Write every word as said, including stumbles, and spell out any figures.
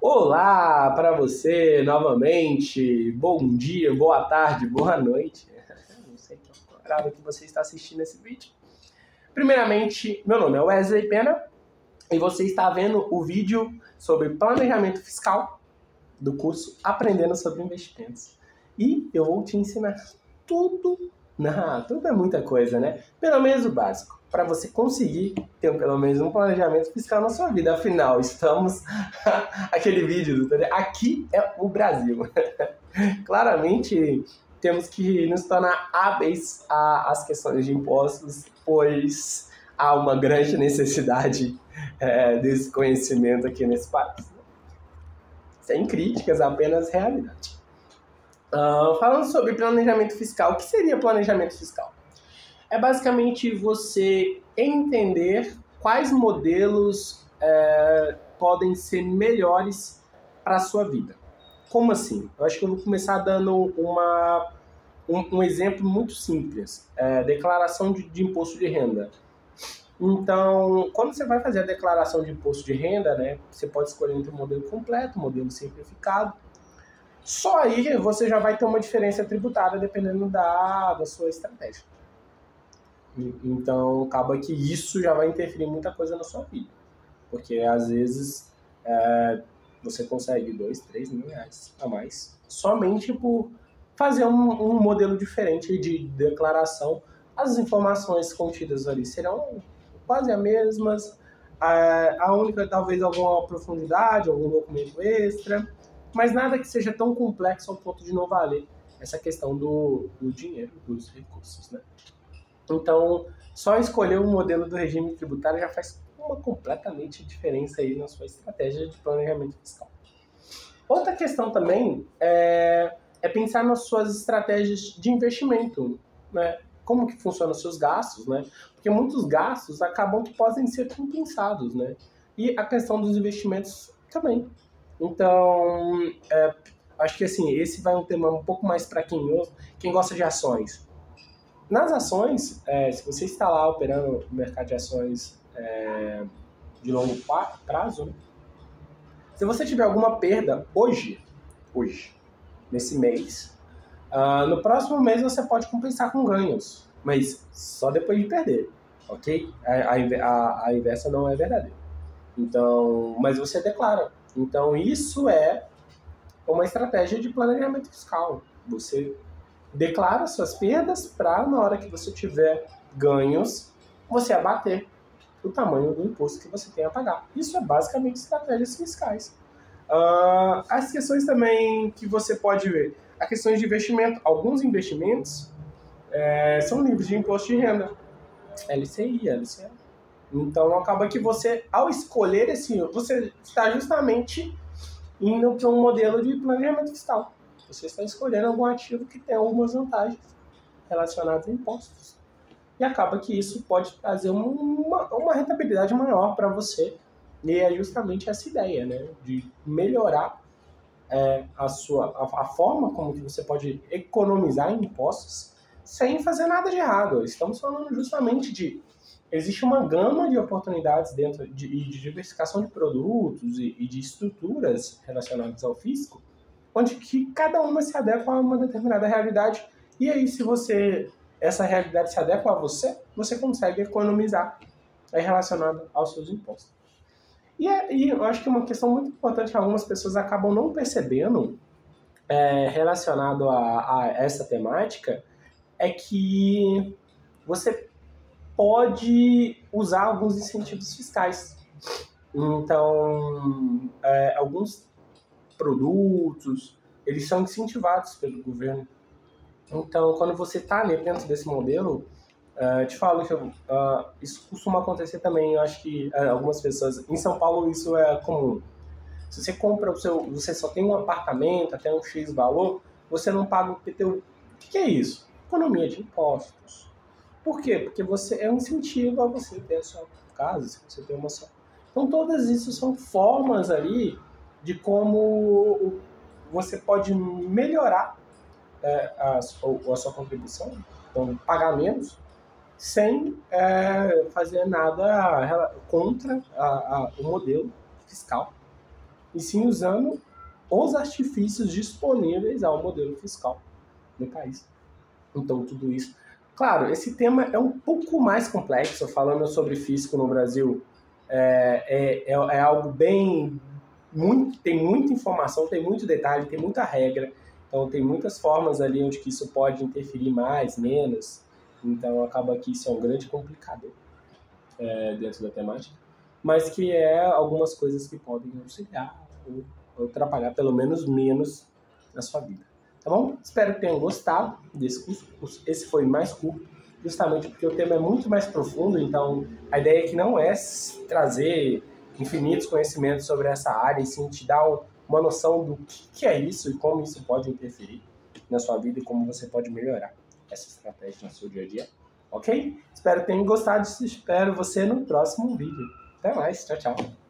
Olá para você novamente. Bom dia, boa tarde, boa noite. Não sei que horário que você está assistindo esse vídeo. Primeiramente, meu nome é Wesley Pena e você está vendo o vídeo sobre planejamento fiscal do curso Aprendendo sobre Investimentos. E eu vou te ensinar tudo. Não, tudo é muita coisa, né? Pelo menos o básico, para você conseguir ter pelo menos um planejamento fiscal na sua vida. Afinal, estamos... aquele vídeo, do... aqui é o Brasil. Claramente, temos que nos tornar hábeis às questões de impostos, pois há uma grande necessidade é, desse conhecimento aqui nesse país. Sem críticas, apenas realidade. Uh, falando sobre planejamento fiscal, o que seria planejamento fiscal? É basicamente você entender quais modelos é, podem ser melhores para a sua vida. Como assim? Eu acho que eu vou começar dando uma, um, um exemplo muito simples. É, declaração de, de imposto de renda. Então, quando você vai fazer a declaração de imposto de renda, né, você pode escolher entre o modelo completo, o modelo simplificado. Só aí você já vai ter uma diferença tributária dependendo da, da sua estratégia. Então, acaba que isso já vai interferir muita coisa na sua vida. Porque, às vezes, é, você consegue dois, três mil reais a mais somente por fazer um, um modelo diferente de declaração. As informações contidas ali serão quase as mesmas. A, a única, talvez, alguma profundidade, algum documento extra. Mas nada que seja tão complexo ao ponto de não valer essa questão do, do dinheiro, dos recursos, né? Então, só escolher o modelo do regime tributário já faz uma completamente diferença aí na sua estratégia de planejamento fiscal. Outra questão também é, é pensar nas suas estratégias de investimento, né? Como que funcionam os seus gastos, né? Porque muitos gastos acabam que podem ser compensados, né? E a questão dos investimentos também. Então, é, acho que assim, esse vai um tema um pouco mais para quem, quem gosta de ações. Nas ações, é, se você está lá operando no mercado de ações é, de longo prazo, né? Se você tiver alguma perda hoje, hoje, nesse mês, uh, no próximo mês você pode compensar com ganhos, mas só depois de perder, ok? A, a, a inversa não é verdadeira. Então, mas você declara. Então, isso é uma estratégia de planejamento fiscal. Você declara suas perdas para, na hora que você tiver ganhos, você abater o tamanho do imposto que você tem a pagar. Isso é basicamente estratégias fiscais. Uh, as questões também que você pode ver, as questões de investimento. Alguns investimentos é, são livres de imposto de renda. L C I, L C A. Então, acaba que você, ao escolher esse, você está justamente indo para um modelo de planejamento fiscal. Você está escolhendo algum ativo que tem algumas vantagens relacionadas a impostos. E acaba que isso pode trazer uma, uma rentabilidade maior para você. E é justamente essa ideia, né? De melhorar é, a, sua, a, a forma como que você pode economizar em impostos sem fazer nada de errado. Estamos falando justamente de... Existe uma gama de oportunidades dentro de, de diversificação de produtos e, e de estruturas relacionadas ao fisco, onde que cada uma se adequa a uma determinada realidade. E aí, se você essa realidade se adequa a você, você consegue economizar é, relacionado aos seus impostos. E, é, e eu acho que uma questão muito importante que algumas pessoas acabam não percebendo é, relacionado a, a essa temática é que você pode usar alguns incentivos fiscais. Então, é, alguns produtos, eles são incentivados pelo governo. Então, quando você está dentro desse modelo, uh, te falo que uh, isso costuma acontecer também. Eu acho que uh, algumas pessoas... Em São Paulo, isso é comum. Se você compra o seu... Você só tem um apartamento, até um X valor, você não paga o P T U. O que é isso? Economia de impostos. Por quê? Porque você é um incentivo a você ter a sua casa, se você tem uma só. Então, todas isso são formas ali de como você pode melhorar é, a, a sua contribuição, então, pagar menos, sem é, fazer nada contra a, a, o modelo fiscal. e sim usando os artifícios disponíveis ao modelo fiscal do país. Então, tudo isso... Claro, esse tema é um pouco mais complexo, falando sobre fisco no Brasil, é, é, é algo bem... Muito, tem muita informação, tem muito detalhe, tem muita regra, então tem muitas formas ali onde que isso pode interferir mais, menos, então acaba que isso é um grande complicador é, dentro da temática, mas que é algumas coisas que podem auxiliar ou, ou atrapalhar pelo menos menos na sua vida. Tá bom? Espero que tenham gostado desse curso. Esse foi mais curto, justamente porque o tema é muito mais profundo, então a ideia aqui não é trazer infinitos conhecimentos sobre essa área, e sim te dar uma noção do que é isso e como isso pode interferir na sua vida e como você pode melhorar essa estratégia no seu dia a dia. Ok? Espero que tenham gostado. Espero você no próximo vídeo. Até mais. Tchau, tchau.